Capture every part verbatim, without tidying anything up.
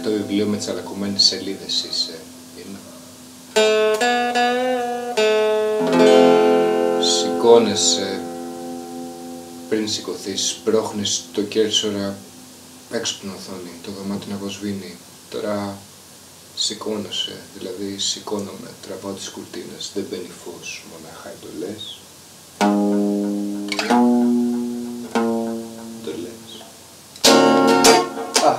ανοιχτό βιβλίο με τσαλακωμένες σελίδες είσαι. Είναι. Σηκώνεσαι. Πριν σηκωθείς, σπρώχνεις το κέρσορα έξω από την οθόνη. Το δωμάτιο να αποσβήνει. Τώρα σηκώνεσαι, δηλαδή σηκώνομαι, τραβάω τις κουρτίνες, δεν μπαίνει φως, μονάχα εντολές. Εντολές. Α!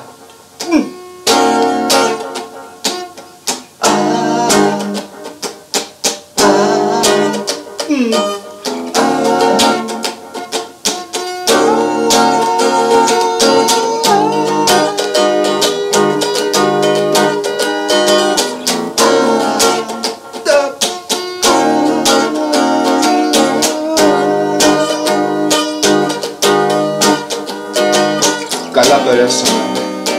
Καλά περάσαμε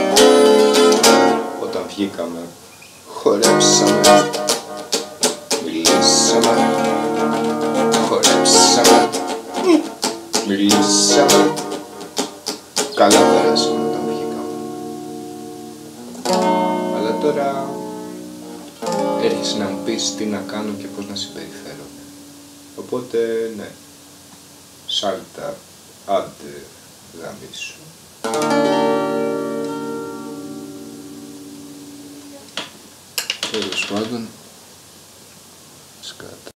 όταν βγήκαμε, χορέψαμε, μιλήσαμε, χορέψαμε, μιλήσαμε. Καλά περάσαμε όταν βγήκαμε. Αλλά τώρα έρχεσαι να μου πεις τι να κάνω και πώς να συμπεριφέρομαι. Οπότε ναι, σάλτα, άντε, γαμίσου. Τέλος πάντων, σκάτα.